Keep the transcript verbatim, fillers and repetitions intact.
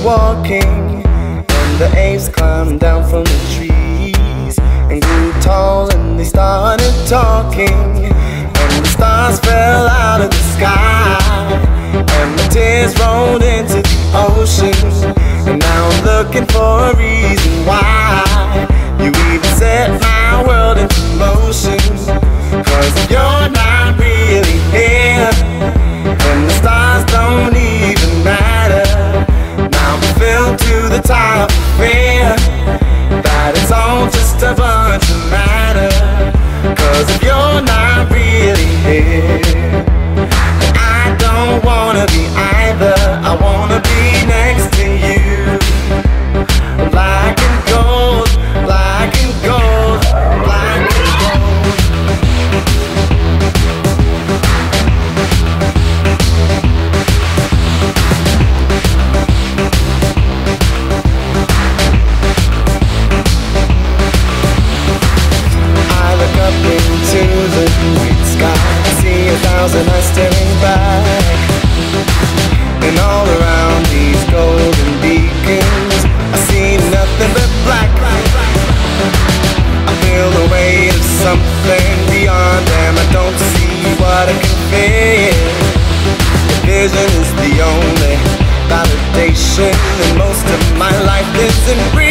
walking, and the apes climbed down from the trees and grew tall, and they started talking, and the stars fell out of the sky, and the tears rolled into the ocean. And now I'm looking for a reason why you even set my world into motion. Cause you're not really here, and the stars don't even matter. Now I'm filled to the top of fear that it's all just a bunch of matter. Cause if you're not really here, I don't wanna be either. I wanna be next to you, black and gold, black and gold, black and gold. I look up into the night sky, I see a thousand eyes staring back, and all around these golden beacons I see nothing but black. I feel the weight of something beyond them. I don't see what I can feel. The vision is the only validation, and most of my life isn't real.